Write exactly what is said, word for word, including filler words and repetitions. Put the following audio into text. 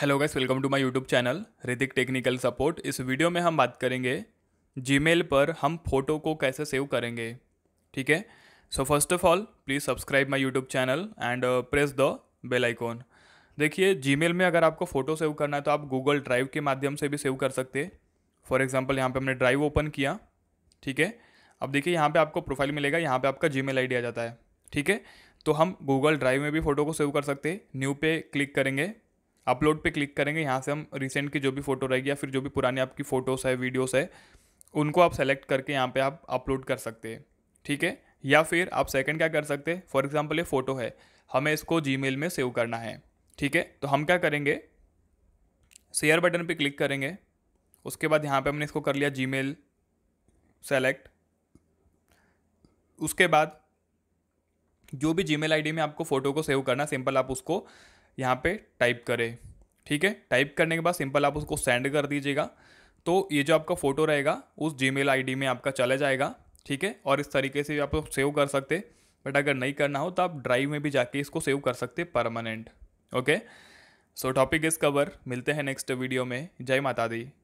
Hello guys, welcome to my YouTube channel Hrithik technical support. इस video में हम बात करेंगे जीमेल पर हम फोटो को कैसे सेव करेंगे। ठीक है, so first of all please subscribe my YouTube channel and press the bell icon. देखिए, जीमेल में अगर आपको फ़ोटो सेव करना है तो आप गूगल ड्राइव के माध्यम से भी सेव कर सकते हैं। फॉर एग्जाम्पल यहाँ पे हमने ड्राइव ओपन किया। ठीक है, अब देखिए यहाँ पे आपको प्रोफाइल मिलेगा, यहाँ पे आपका जीमेल आईडी आ जाता है। ठीक है, तो हम गूगल ड्राइव में भी फ़ोटो को सेव कर सकते हैं। न्यू पे क्लिक करेंगे, अपलोड पे क्लिक करेंगे, यहाँ से हम रिसेंट की जो भी फ़ोटो रहेगी या फिर जो भी पुरानी आपकी फ़ोटोज़ है, वीडियोस है, उनको आप सेलेक्ट करके यहाँ पे आप अपलोड कर सकते हैं। ठीक है, या फिर आप सेकंड क्या कर सकते हैं, फॉर एग्जांपल ये फ़ोटो है, हमें इसको जीमेल में सेव करना है। ठीक है, तो हम क्या करेंगे, शेयर बटन पे क्लिक करेंगे। उसके बाद यहाँ पे हमने इसको कर लिया जीमेल सेलेक्ट। उसके बाद जो भी जीमेल आईडी में आपको फ़ोटो को सेव करना, सिंपल आप उसको यहाँ पे टाइप करें। ठीक है, टाइप करने के बाद सिंपल आप उसको सेंड कर दीजिएगा, तो ये जो आपका फ़ोटो रहेगा उस जीमेल आईडी में आपका चला जाएगा। ठीक है, और इस तरीके से भी आप सेव कर सकते, बट अगर नहीं करना हो तो आप ड्राइव में भी जाके इसको सेव कर सकते permanent. Okay, so topic is cover. मिलते हैं नेक्स्ट वीडियो में। जय माता दी।